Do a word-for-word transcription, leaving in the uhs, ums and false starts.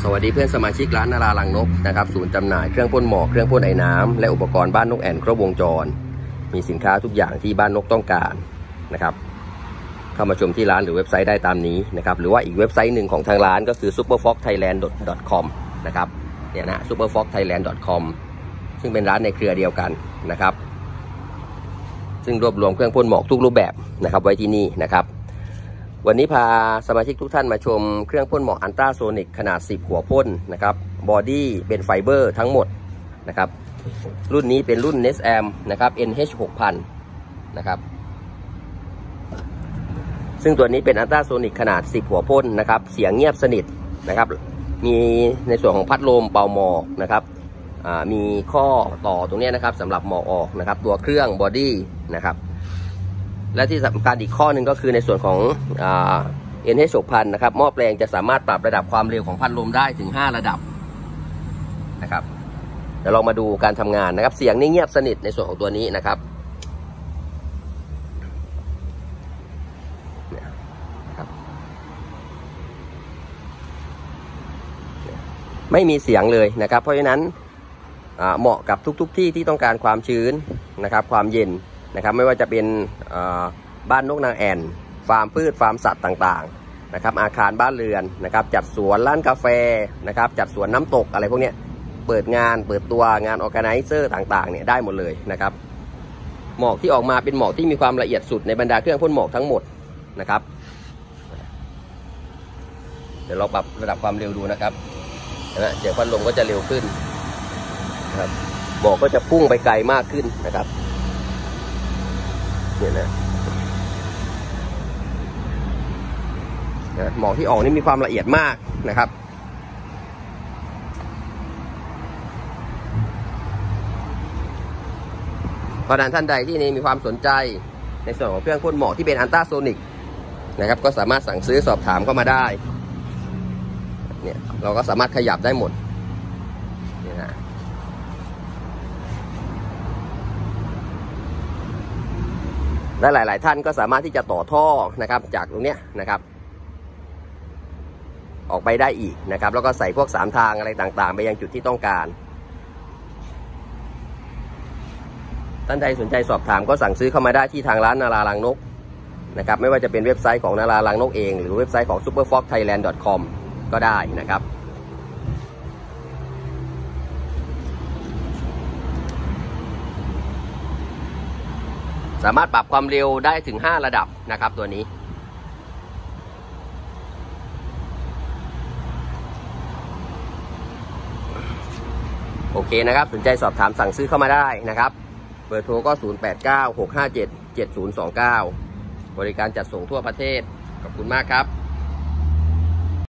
สวัสดีเพื่อนสมาชิกร้านนารารังนกนะครับศูนย์จำหน่ายเครื่องพ่นหมอกเครื่องพ่นไอ้น้ำและอุปกรณ์บ้านนกแอ่นครบวงจรมีสินค้าทุกอย่างที่บ้านนกต้องการนะครับเข้ามาชมที่ร้านหรือเว็บไซต์ได้ตามนี้นะครับหรือว่าอีกเว็บไซต์หนึ่งของทางร้านก็คือ ซูเปอร์ฟ็อกไทยแลนด์ ดอท คอม นะครับเนี่ยนะ ซูเปอร์ฟ็อกไทยแลนด์ ดอท คอม ซึ่งเป็นร้านในเครือเดียวกันนะครับซึ่งรวบรวมเครื่องพ่นหมอกทุกรูปแบบนะครับไว้ที่นี่นะครับวันนี้พาสมาชิกทุกท่านมาชมเครื่องพ่นหมอกอัลตราโซนิกขนาดสิบหัวพ่นนะครับบอดี้เป็นไฟเบอร์ทั้งหมดนะครับรุ่นนี้เป็นรุ่น เนส แอม นะครับ เอ็น เอช หกพัน นะครับซึ่งตัวนี้เป็นอัลตราโซนิกขนาดสิบหัวพ่นนะครับเสียงเงียบสนิทนะครับมีในส่วนของพัดลมเป่าหมอกนะครับมีข้อต่อตรงนี้นะครับสำหรับหมอกออกนะครับตัวเครื่องบอดี้นะครับและที่สำคัญอีกข้อหนึ่งก็คือในส่วนของ เอ็น เอช หกพัน นะครับหม้อแปลงจะสามารถปรับระดับความเร็วของพัดลมได้ถึงห้าระดับนะครับเดี๋ยวลองมาดูการทำงานนะครับเสียงนี่เงียบสนิทในส่วนของตัวนี้นะครับไม่มีเสียงเลยนะครับเพราะฉะนั้นเหมาะกับทุกๆ ที่ที่ต้องการความชื้นนะครับความเย็นนะครับไม่ว่าจะเป็นบ้านนกนางแอ่นฟาร์มพืชฟาร์มสัตว์ต่างๆนะครับอาคารบ้านเรือนนะครับจัดสวนร้านกาแฟนะครับจัดสวนน้ำตกอะไรพวกนี้เปิดงานเปิดตัวงานออร์แกไนเซอร์ต่างๆเนี่ยได้หมดเลยนะครับหมอกที่ออกมาเป็นหมอกที่มีความละเอียดสุดในบรรดาเครื่องพ่นหมอกทั้งหมดนะครับเดี๋ยวเราปรับระดับความเร็วดูนะครับนะเสียงพัดลมก็จะเร็วขึ้นนะครับหมอกก็จะพุ่งไปไกลมากขึ้นนะครับเนี่ยนะหมอกที่ออกนี่มีความละเอียดมากนะครับเพราะฉะนั้นท่านใดที่นี่มีความสนใจในส่วนของเครื่องพ่นหมอกที่เป็นอัลตราโซนิกนะครับก็สามารถสั่งซื้อสอบถามเข้ามาได้เนี่ยเราก็สามารถขยับได้หมดนี่นะและหลายๆท่านก็สามารถที่จะต่อท่อนะครับจากตรงเนี้ยนะครับออกไปได้อีกนะครับแล้วก็ใส่พวกสามทางอะไรต่างๆไปยังจุดที่ต้องการท่านใดสนใจสอบถามก็สั่งซื้อเข้ามาได้ที่ทางร้านนารารังนกนะครับไม่ว่าจะเป็นเว็บไซต์ของนารารังนกเองหรือเว็บไซต์ของ ซูเปอร์ฟ็อกไทยแลนด์ ดอท คอม ก็ได้นะครับสามารถปรับความเร็วได้ถึงห้าระดับนะครับตัวนี้โอเคนะครับสนใจสอบถามสั่งซื้อเข้ามาได้นะครับเบอร์โทรก็ ศูนย์ แปด เก้า หก ห้า เจ็ด เจ็ด ศูนย์ สอง เก้า บริการจัดส่งทั่วประเทศขอบคุณมากครับ